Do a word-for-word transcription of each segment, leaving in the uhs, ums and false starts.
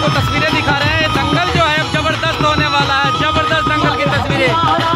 आपको तस्वीरें दिखा रहे हैं। दंगल जो है जबरदस्त होने वाला है, जबरदस्त दंगल की तस्वीरें।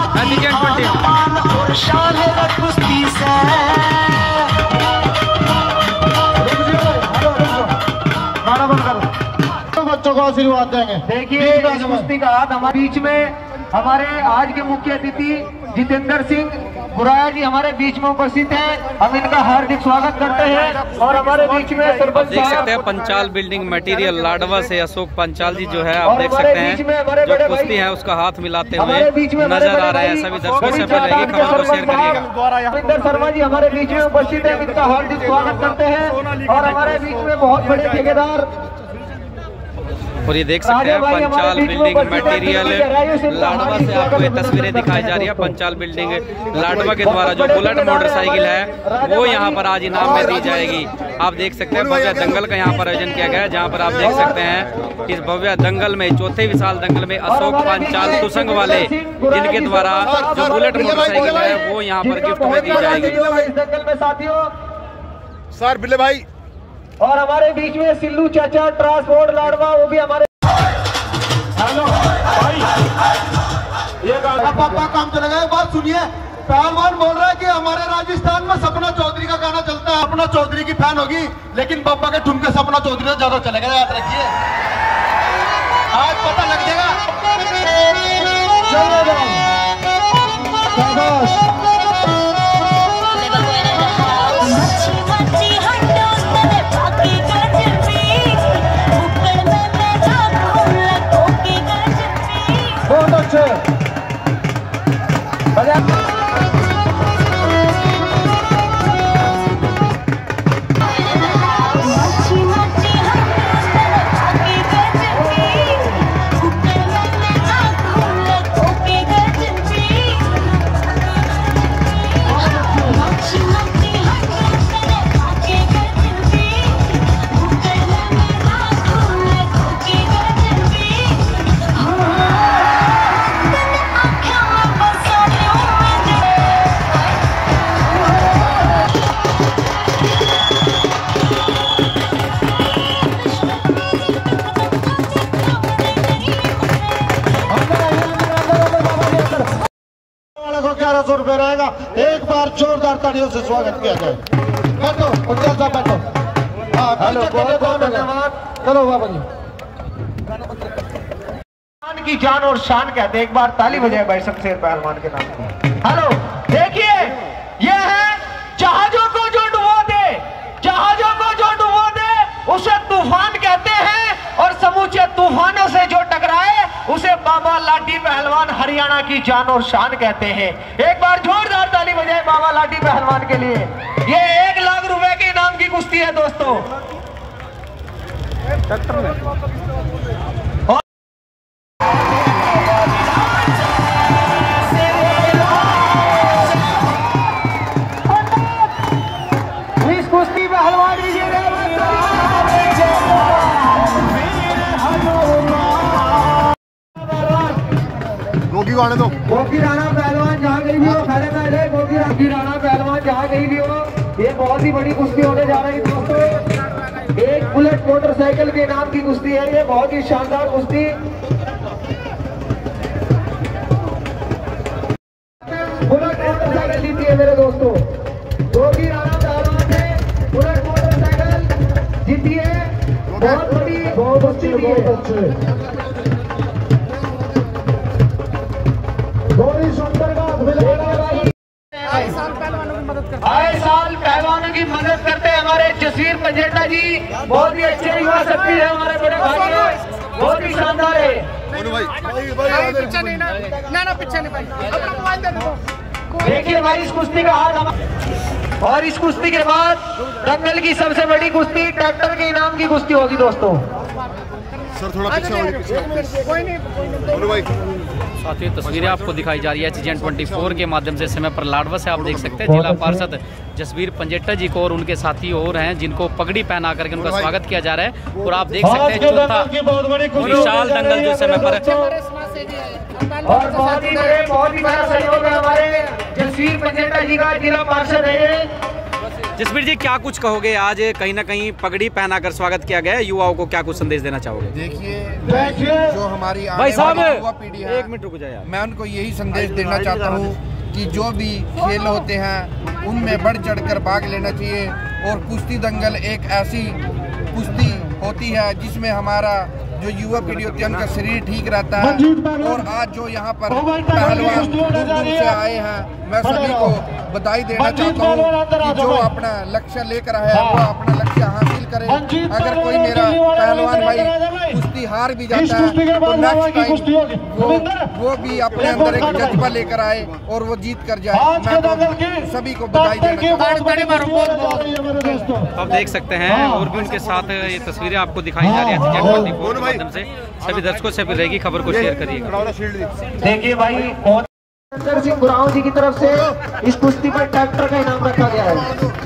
बच्चों को आशीर्वाद देंगे। देखिए इस कुश्ती का हाथ हमारे बीच में हमारे आज के मुख्य अतिथि जितेंद्र सिंह गुराया जी हमारे बीच में उपस्थित हैं। हम इनका हार्दिक स्वागत करते हैं। और हमारे बीच में सरपंच देख सकते हैं पंचाल बिल्डिंग मटेरियल लाडवा से अशोक पंचाल जी जो है आप देख सकते हैं जो कुश्ती है उसका हाथ मिलाते हुए नजर आ रहे हैं। सभी दर्शकों से पहले ये खबर को शेयर करिएगा। रविंदर शर्मा जी हमारे बीच में उपस्थित है, इनका हार्दिक स्वागत करते हैं। और हमारे बीच में बहुत बड़े ठेकेदार और ये देख सकते हैं पंचाल बिल्डिंग मटेरियल लाडवा से आपको ये तस्वीरें दिखाई जा रही है। पंचाल बिल्डिंग लाडवा के द्वारा जो बुलेट मोटरसाइकिल है वो यहाँ पर आज इनाम में दी जाएगी। आप देख सकते हैं भव्य दंगल का यहाँ पर आयोजन किया गया है, जहाँ पर आप देख सकते हैं इस भव्य दंगल में चौथे विशाल दंगल में अशोक पंचाल तुसंग वाले जिनके द्वारा जो बुलेट मोटरसाइकिल है वो यहाँ पर गिफ्ट में दी जाएगी। दंगल में साथियों सर बिल्ले भाई और हमारे बीच में सिल्लू चाचा ट्रांसपोर्ट लाडवा वो भी हमारे हेलो भाई ये पापा काम चलेगा। एक बात सुनिए, पहलवान बोल रहा है कि हमारे राजस्थान में सपना चौधरी का गाना चलता है। सपना चौधरी की फैन होगी लेकिन पापा के ठुमके सपना चौधरी से ज्यादा चलेगा, याद रखिए। आज पता लग जाएगा। बहुत अच्छे ग्यारह सौ रुपए रहेगा। एक बार जोरदार तालियों से स्वागत किया जाए। बैठो पंचाल साहब बैठो। हेलो बहुत बहुत धन्यवाद। चलो बाबा जी जान की जान और शान कहते हैं। एक बार ताली बजाए भाई शमशेर पहलवान के नाम की। हेलो देखिए ये है जहाजों को जो डुबो दे, जहाजों को जो डुबो दे उसे तूफान कहते हैं। और समूचे तूफानों से जो टकराए उसे बाबा लाठी पहलवान हरियाणा की जान और शान कहते हैं। एक बार जोरदार ताली बजाए बाबा लाठी पहलवान के लिए। ये एक लाख रुपए के इनाम की कुश्ती है दोस्तों। इस कुश्ती पहलवान गोगी गाने दो। गोगी राणा पहलवान जहाँ गई भी हो खड़े पहले गोगी गोगी राणा पहलवान जहाँ गई भी हो। ये बहुत ही बड़ी कुश्ती होने जा रही है दोस्तों। एक बुलेट मोटरसाइकिल के नाम की कुश्ती है। ये बहुत ही शानदार कुश्ती। बुलेट मोटरसाइकिल जीती है मेरे दोस्तों। गोगी राणा पहलवान ने बुलेट मोटरसाइकिल जीती है। बहुत बड़ी बहुत अच्छी बहुत अच्छी आए साल पहलवानों की मदद करते हैं हमारे जसवीर पंजेटा जी। बहुत ही अच्छे युवा शक्ति है हमारे बड़े भाई, बहुत ही शानदार है। देखिए भाई इस कुश्ती का हाथ। और इस कुश्ती के बाद दंगल की सबसे बड़ी कुश्ती ट्रैक्टर के इनाम की कुश्ती होगी दोस्तों। सर थोड़ा पीछे आओ, पीछे कोई नहीं बोलो भाई। साथ ही तस्वीरें आपको दिखाई जा रही है H G N twenty four के माध्यम से समय पर लाडवा से आप देख सकते हैं जिला पार्षद जसवीर पंजेटा जी को और उनके साथी और हैं जिनको पगड़ी पहना करके उनका स्वागत किया जा रहा है। और आप देख सकते हैं चौथा विशाल दंगल जो समय पर और बहुत ही बड़े बहुत ही बड़ा सहयोग है हमारे जसवीर पंजेटा जी का जिला पार्षद है। जसवीर जी, क्या कुछ कहोगे? आज कहीं ना कहीं पगड़ी पहनाकर स्वागत किया गया है, युवाओं को क्या कुछ संदेश देना चाहोगे? देखिए, जो हमारी भाई साहब युवा पीढ़ी है, एक मिनट रुक जाए, मैं उनको यही संदेश देना चाहता हूँ कि जो भी खेल होते हैं उनमें बढ़ चढ़कर भाग लेना चाहिए। और कुश्ती दंगल एक ऐसी कुश्ती होती है जिसमें हमारा जो युवा पीढ़ी होती है उनका शरीर ठीक रहता है। और आज जो यहाँ पर पहलवान दूर दूर से आए हैं, मैं सभी को बधाई देना चाहता हूँ कि जो अपना लक्ष्य लेकर आया है वो अपना लक्ष्य हासिल करे। अगर कोई मेरा पहलवान भाई कुश्ती हार भी जाता है तो नेक्स्ट टाइम वो वो भी अपने अंदर एक जज्बा लेकर आए और वो जीत कर जाए। मैं सभी को बधाई देना चाहता हूँ। आप देख सकते हैं और भी उनके साथ ये तस्वीरें आपको दिखाई जा रही है माध्यम से। सभी दर्शकों से भी रहेगी, खबर को शेयर करिएगा। देखिए भाई, शंकर सिंह गुराव जी की तरफ से इस कुश्ती पर ट्रैक्टर का इनाम रखा गया है।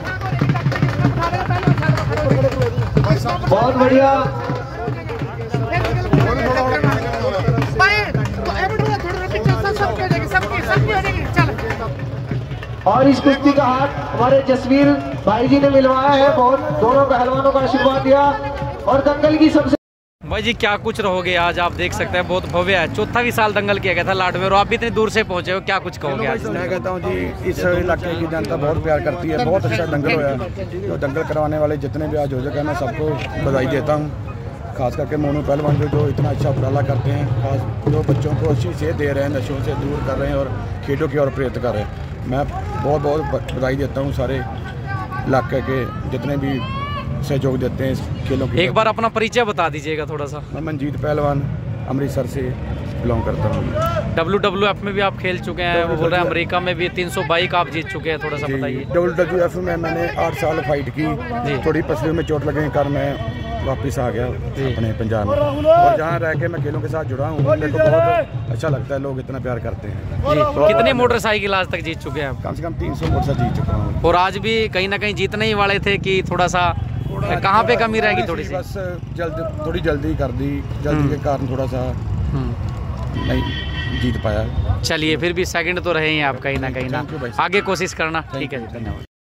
बहुत बढ़िया। और इस कुश्ती का हाथ हमारे जसवीर भाई जी ने मिलवाया है। बहुत दोनों पहलवानों का आशीर्वाद दिया और दंगल की सबसे भाई जी क्या कुछ रहोगे? आज आप देख सकते हैं बहुत भव्य है, चौथा भी साल दंगल किया गया था लाडवे और आप भी इतने दूर से पहुंचे हो, क्या कुछ कहोगे आज? मैं कहता हूं जी, इस इलाके की जनता बहुत प्यार करती है, बहुत अच्छा दंगल होया। जो दंगल करवाने वाले जितने भी आज हो सके मैं सबको बधाई देता हूं। खास करके मोनू पहलवान जो जो इतना अच्छा उपराला करते हैं, खास जो बच्चों को अच्छी सेहत दे रहे हैं, नशों से दूर कर रहे हैं और खेलों की ओर प्रेरित कर रहे हैं। मैं बहुत बहुत बधाई देता हूँ सारे इलाके के जितने भी सहयोग देते हैं इस खेलों की। एक बार अपना परिचय बता दीजिएगा थोड़ा सा। मैं मनजीत पहलवान अमृतसर से बिलोंग करता हूँ। डब्ल्यू डब्ल्यू एफ में भी आप खेल चुके हैं, वो बोल रहे हैं अमेरिका में भी तीन सौ बाइक आप जीत चुके हैं, थोड़ा सा बताइए। डब्ल्यू डब्ल्यू एफ में मैंने आठ साल फाइट की, थोड़ी पसलियों में चोट लगने के कारण मैं वापस आ गया अपने पंजाब में। और जहाँ रह के मैं खेलों के साथ जुड़ा हूँ, मेरे को बहुत अच्छा लगता है, लोग इतना प्यार करते हैं जी। तो कितने मोटरसाइकिल आज तक जीत चुके हैं आप? कम से कम तीन सौ मोटरसाइकिल जीत चुका हूँ। और आज भी कहीं ना कहीं जीतने ही वाले थे कि थोड़ा सा कहाँ पे कमी रहेगी? थोड़ी सी बस जल्द थोड़ी जल्दी कर दी, जल्दी के कारण थोड़ा सा नहीं जीत पाया। चलिए, फिर भी सेकंड तो रहे हैं आप कहीं ना कहीं ना, आगे कोशिश करना। ठीक है, धन्यवाद।